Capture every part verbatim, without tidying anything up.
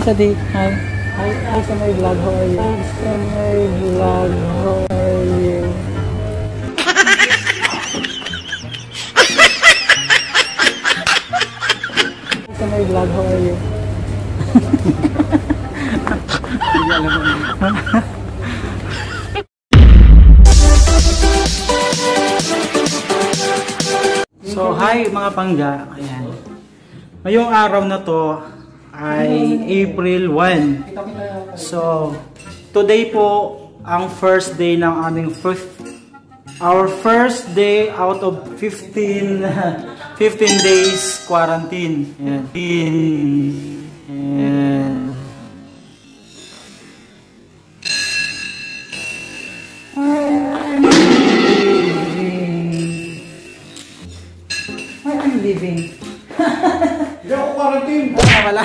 sa di. Hi. Hi, hi sa my vlog. How are you? Hi sa my vlog. How are you? Hi sa my vlog. How are you? So, hi mga pangga. Ayan. Ngayong araw na to ay April first. So, today po ang first day ng aming first our first day out of fifteen fifteen days quarantine. Ayan. Ayan. Living. Hindi ako quarantine. Ah, wala.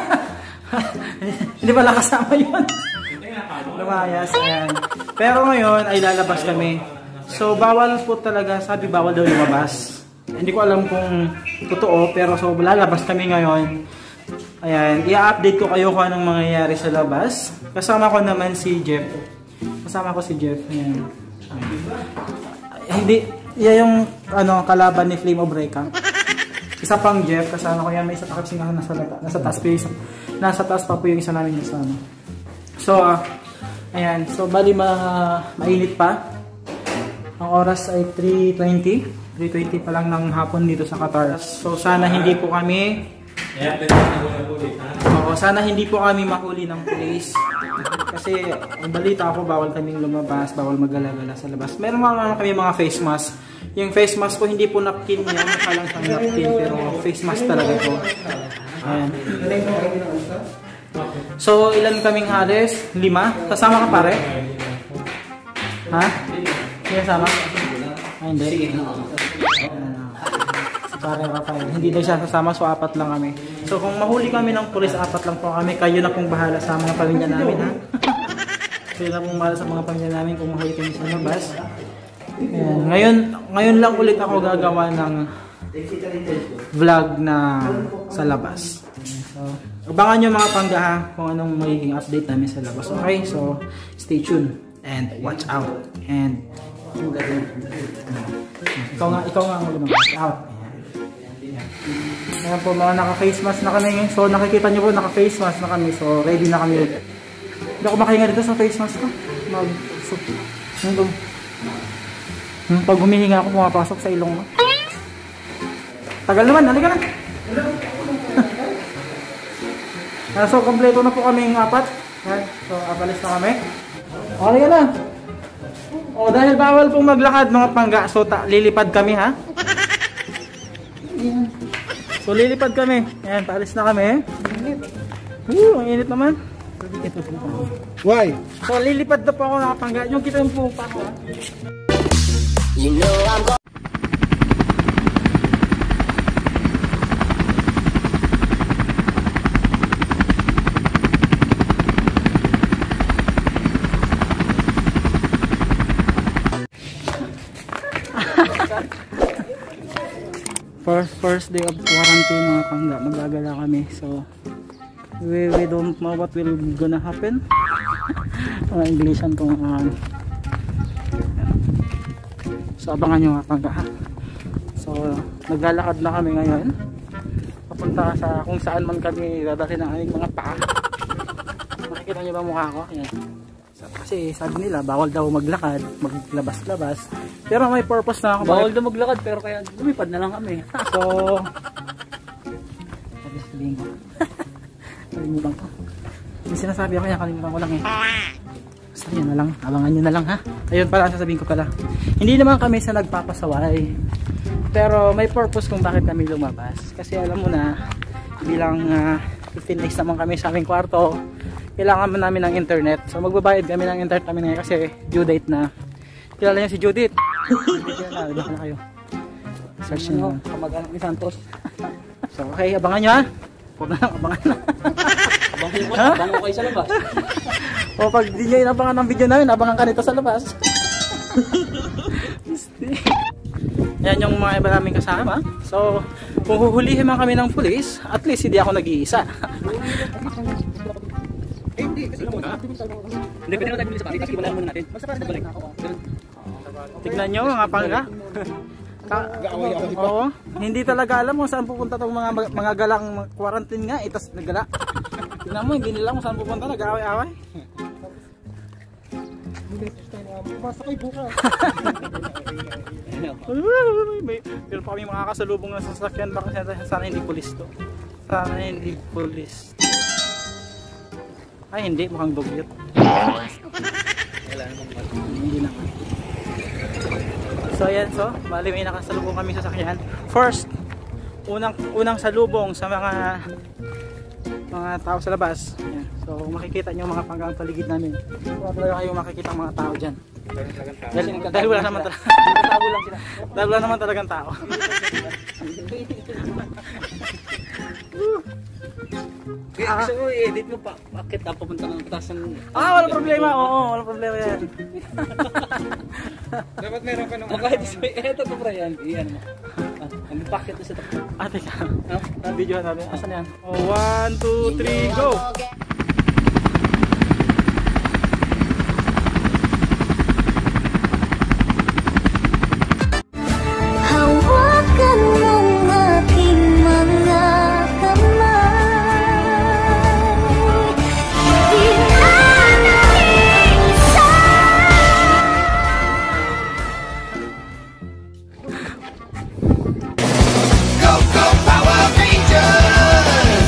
Hindi pala kasama yun. Lumayas. Ayan. Pero ngayon ay lalabas kami. So bawal po talaga. Sabi bawal daw lumabas. Hindi ko alam kung totoo. Pero so lalabas kami ngayon. Ayan. I-update ko kayo kung anong mangyayari sa labas. Kasama ko naman si Jeff. Kasama ko si Jeff. Ayan. Hindi. Yan yung ano, kalaban ni Flame Obreka. Isa pang Jeff, kasama ko yan, may isa pa kasi nga nasa, nasa taas pa yung, nasa taas pa po yung isa namin kasama. So, uh, ayan, so bali ma, mainit pa. Ang oras ay three twenty. three twenty pa lang ng hapon dito sa Qatar. So, sana hindi po kami Oo, sana hindi po kami mahuli ng police. Kasi, ang balita ako, bawal kaming lumabas, bawal magala-gala sa labas. Meron mga kami mga face mask. Yung face mask ko, hindi po napkin yan. Mukha lang siyang napkin, pero face mask talaga po. Ayan. So, ilan kaming halos? Lima? Kasama ka pare? Ha? Hindi kasama? Ah, hindi. Si pare Rafael. Hindi daw siya kasama, so apat lang kami. So, kung mahuli kami ng pulis, apat lang po kami. Kayo na pong bahala sa mga pamilya namin, ha? Kayo na pong bahala sa mga pamilya namin kung mahuli kami sa labas. Ayan. Ngayon, ngayon lang ulit ako gagawa ng vlog na sa labas. So, abangan nyo mga pangga ha, kung anong magiging update namin sa labas. Okay, so stay tuned and watch out. And ikaw nga, ikaw nga ang mag-watch out. Ayan po, mga naka-face mask na kami. So nakikita nyo po, naka-face mask na kami. So ready na kami. Hindi ako makahinga dito sa face mask ko. Mag so, Hmm, pag humihinga ako, pumapasok sa ilong mo. Tagal naman, halika na. uh, so, kompleto na po kaming apat. So, apalis na kami. O, halika na. O, dahil bawal pong maglakad mga pangga, so lilipad kami ha. So, lilipad kami. Ayan, paalis na kami. Uh, ang init naman. Why? So, lilipad na po ako mga pangga. Yung kita yung pupa ko ha. You know I'm go First first day of quarantine mga pangga, magagala kami. So we, we don't know what will gonna happen. Mga Englishan kung uh, so abangan nyo mga pangga ha. So naglalakad na kami ngayon papunta sa kung saan man kami dadalhin ng aming mga paa. Makikita nyo ba mukha ko? Ayan. So, kasi sabi nila bawal daw maglakad, maglabas-labas, pero may purpose na ako. Bawal daw maglakad pero kaya lumipad na lang kami. So sabi sabihin ko kalimutan ko yung sinasabi ako yan, kalimutan ko lang eh. So yun na lang, abangan nyo na lang ha. Ayun pala, sasabihin ko pala, hindi naman kami sa nagpapasaway, pero may purpose kung bakit kami lumabas. Kasi alam mo na, bilang uh, fifteen days naman kami sa aming kwarto, kailangan mo namin ng internet. So magbabayad kami ng internet namin ngayon kasi due date na. Kilala niyo si Judith? Kilala na kayo. Search nyo, kamag-anak ni Santos. So okay, abangan nyo ha. Huwag na lang, abangan na. Abangan ko, abangan ko kayo sa labas. O pag di nyo inabangan ng video namin, abangan ka nito sa labas. Yan yung mga iba namin kasama. So, kung huhulihin man kami ng pulis, at least hindi ako nag-iisa. Hindi, kasi ito na. Hindi, pwede na tayo bili sa pati. Sige, wala muna natin. Basta balik. Tignan nyo mga pangga. Ta- Oo, hindi talaga alam kung saan pupunta tong mga mga galang quarantine nga, itas nagala. Tingnan mo, hindi nila kung saan pupunta, nag-aaway-aaway. Masakay bukas. May pero pa kami makakasalubong ng sasakyan, baka sana hindi pulis to. Sana hindi pulis. Ay hindi, mukhang dugyot. Wala namang mal. Hindi naman. So ayan, so bali may nakasalubong kami sa sasakyan. First, unang unang salubong sa mga mga tao sa labas. Ayan. So makikita niyo mga panggang paligid namin. Wala talaga kayong makikita mga tao diyan. Dahil, dahil wala naman talaga. Tabo lang sila. Dahil wala naman talagang tao. Kaya gusto mo i-edit mo pa. Bakit na papunta ng taas ng... Ah, wala problema. Oo, wala problema yan. Dapat meron ka nung... Oh, kahit ismay, eto to pre yan. Iyan mo. Ah, ang packet to sa top. Ah, teka. Na-videohan natin. Asan yan? Oh, one, two, three, go! Hawakan mong aking mga kamay. Di na nag-iisa. Go, go, Power Rangers!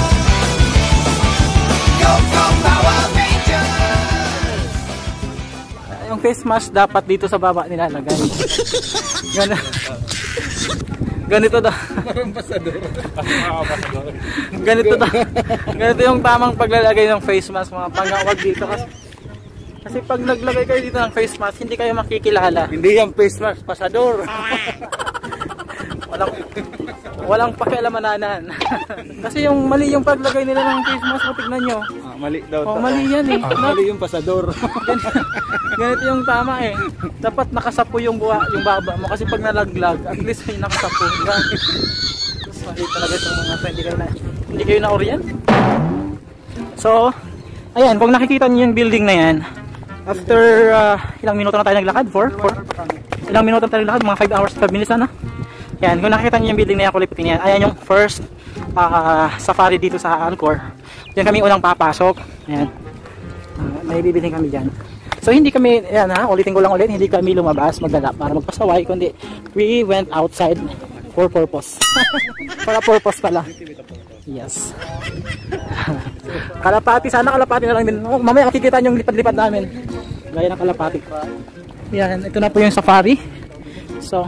Go, go, Power Rangers! Yung face mask dapat dito sa baba nilalagay. Ganito. Ganito daw. Parang pasador. Ganito daw. Ganito yung tamang paglalagay ng face mask mga pangawag dito kasi kasi pag naglagay kayo dito ng face mask, hindi kayo makikilala. Hindi yung face mask, pasador. Walang walang pakialamananan. Kasi yung mali yung paglagay nila ng face mask, tignan nyo. Ah, mali daw. Oh, mali yan eh. Ah, mali yung pasador. Ganito yung tama eh. Dapat nakasapo yung buha, yung baba mo kasi pag nalaglag, at least may nakasapo, di ba? Tapos mali talaga itong mga friend, hindi kayo na, hindi kayo na-orient. So, ayan, kung nakikita niyo yung building na yan, after uh, ilang minuto na tayo naglakad, four, four, ilang minuto na tayo naglakad, mga five hours, five minutes na, no? Yan, kung nakikita niyo yung building na yan, kulipitin yan, ayan yung first uh, safari dito sa Alcor. Diyan kami unang papasok. Ayan. Uh, may bibiling kami dyan. So hindi kami, ayan ha, ulitin ko lang ulit, hindi kami lumabas, magdala para magpasaway, kundi we went outside for purpose. Para purpose pala. Yes. Kalapati, sana kalapati na lang din. Oh, mamaya makikita niyo yung lipad-lipad namin. Gaya ng kalapati. Yan, ito na po yung safari. So,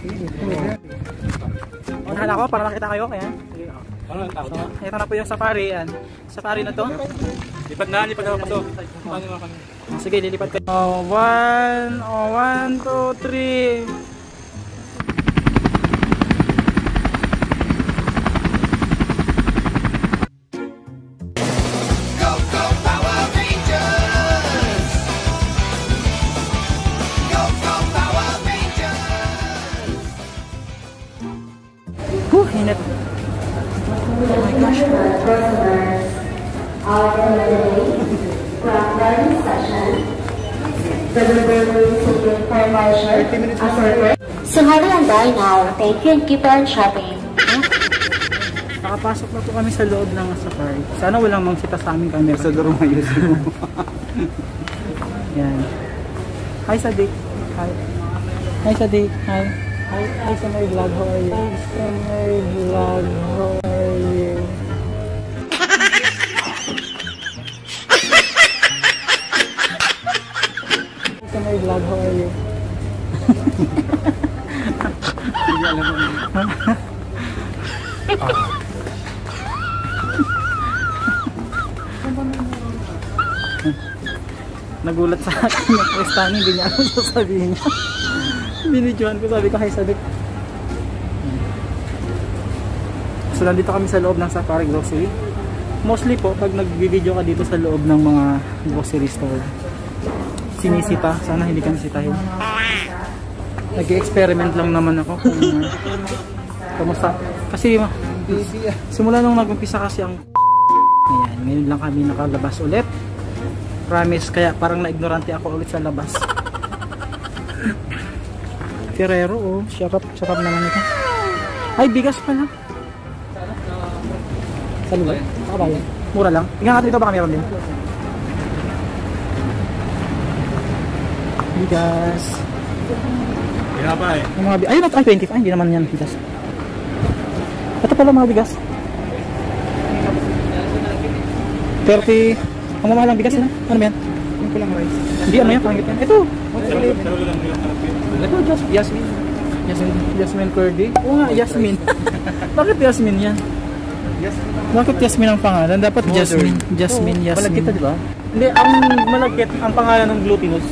unahan ako para makita kayo. Ayan. So, ito na po yung safari. Yan. Safari na to. Lipad na, lipad na pa to. Paano nga kami? Oh, sige, lilipad ko. Oh, one, oh, one, two, three. Go, go, Power Rangers! Go, go, Power Rangers! Huh, init. Oh my gosh. So hurry and buy now. Thank you and keep on shopping. Nakapasok na po kami sa loob ng safari. Sana walang mangsita sa aming camera. Sa duro mo yun. Yan. Hi Sadik. Hi. Hi Sadik. Hi. Hi, hi sa my vlog. How are you? Hi sa my vlog. How are you? Hi sa my vlog. How are you? Nagulat sa akin yung Kristani, hindi niya ako sasabihin niya. Binidyohan ko, sabi ko, hi Sadik. So nandito kami sa loob ng Safari Grocery. Mostly po, pag nag-video ka dito sa loob ng mga grocery store, sinisita, sana hindi kami sitahin. Nag-experiment lang naman ako kung uh, kamusta. Kasi simula nung nag-umpisa kasi ang Ayan, ngayon lang kami nakalabas ulit. Promise, kaya parang na-ignorante ako ulit sa labas. Ferrero, oh. Sarap, sarap naman ito. Ay, bigas pala. Sa lugar? Makabayan. Mura lang. Tingnan natin ito, baka meron din. Bigas. Kaya pa eh. Yung mga bigas. Ayun, ay, twenty-five. Hindi naman yan bigas. Ito pala mga bigas. thirty. Ang mamahal ang bigas na. Ano ba yan? Yung kulang rice. Hindi, ano yan? Pangit yan. Ito. Sarap lang nila. Ito, just Yasmin. Yasmin. Yasmin Curdy. Oo nga, Yasmin. Bakit Yasmin yan? Bakit Yasmin ang pangalan? Dapat Jasmine. Jasmine, Yasmin. Malagkit di ba? Hindi, ang malagkit ang pangalan ng glutinous.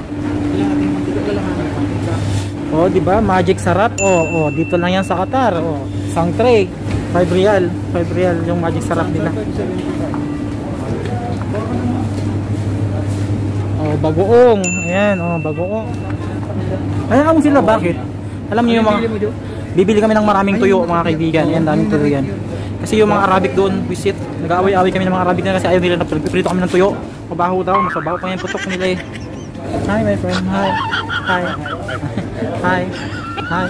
Oh, di ba? Magic sarap. Oh, oh, dito lang yan sa Qatar. Oh, isang tray. five real. five real yung magic sarap nila. Oh, bagoong. Ayan, oh, bagoong. Ayan mo sila, bakit? Alam niyo yung mga bibili kami ng maraming tuyo, mga kaibigan. Ayan, daming tuyo yan. Kasi yung mga Arabic doon, visit, nag-aaway-aaway kami ng mga Arabic na kasi ayaw nila na prito kami ng tuyo. Mabaho daw, mas mabaho pa yung putok nila eh. Hi my friend, hi. Hi. Hi. Hi.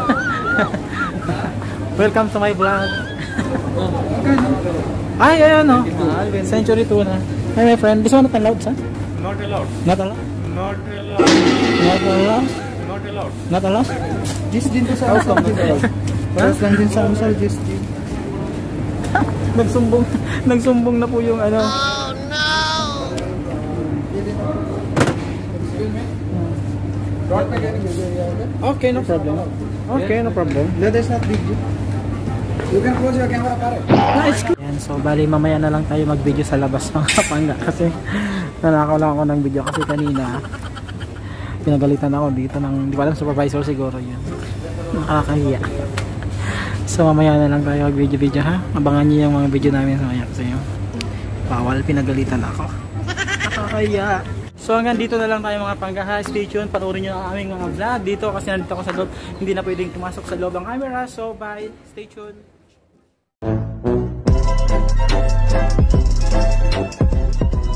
Welcome to my vlog. Ay, ayun oh. Century tuna. Hi my friend, gusto mo not allowed sa? Not allowed. Not allowed? Not allowed. Not allowed? Not allowed. Not allowed? Just din to sa house lang. Paras lang din sa Amsal, just din. Nagsumbong, nagsumbong na po yung ano. Oh no! Okay, no problem. Okay, no problem. That is not big deal. You can close your camera, pare. Nice. Yan, so bali mamaya na lang tayo mag-video sa labas ng Kapanga kasi nanakaw lang ako ng video kasi kanina pinagalitan ako dito ng, hindi ko alam, supervisor siguro yun. Nakakahiya. So mamaya na lang tayo mag-video-video ha. Abangan niyo yung mga video namin sa mamaya kasi yung bawal, pinagalitan ako. Nakakahiya. So hanggang dito na lang tayo mga panggaha. Stay tuned, panoorin nyo ang aming mga vlog dito kasi nandito ako sa loob. Hindi na pwedeng pumasok sa loob ang camera. So bye, stay tuned.